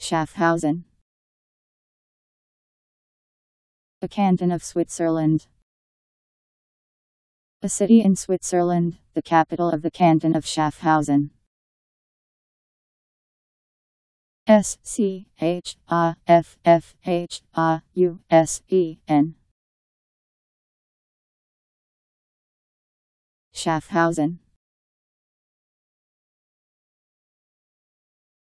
Schaffhausen. A canton of Switzerland. A city in Switzerland, the capital of the canton of Schaffhausen. Schaffhausen. Schaffhausen.